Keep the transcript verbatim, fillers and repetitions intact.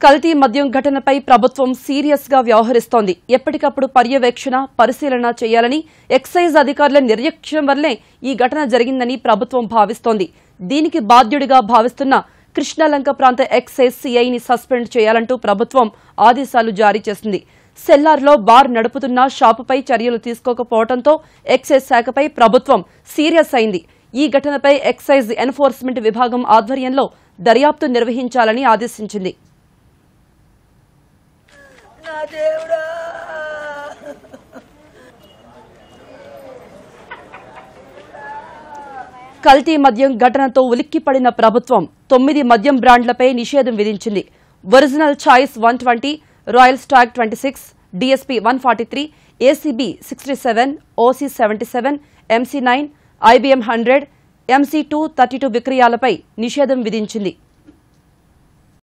కల్తీ మద్యం ఘటనపై ప్రభుత్వం సీరియస్ గా వ్యవహరిస్తోంది. ఎప్పటికప్పుడు పర్యవేక్షణ, పరిశీలన చేయాలని, ఎక్సైజ్ అధికారుల నిర్లక్ష్యం వల్లే ఈ ఘటన జరిగిందని ప్రభుత్వం భావిస్తోంది. దీనికి బాధ్యుడిగా భావిస్తున్న కృష్ణలంక ప్రాంత ఎక్సైజ్ సీఐని సస్పెండ్ చేయాలంటూ ప్రభుత్వం ఆదేశాలు జారీ చేసింది. సెల్లార్లో బార్ నడుపుతున్న షాపుపై చర్యలు తీసుకోకపోవడంతో ఎక్సైజ్ శాఖపై ప్రభుత్వం సీరియస్ అయింది. ఈ ఘటనపై ఎక్సైజ్ ఎన్ఫోర్స్మెంట్ విభాగం ఆధ్వర్యంలో దర్యాప్తు నిర్వహించాలని ఆదేశించింది. కల్తీ మద్యం ఘటనతో ఉలిక్కిపడిన ప్రభుత్వం తొమ్మిది మద్యం బ్రాండ్లపై నిషేధం విధించింది. Original choice one twenty, royal stag twenty six, DSP one forty three, ACB sixty seven, OC seventy seven, MC nine, IBM hundred, MC two thirty two విక్రయాలపై నిషేధం విధించింది.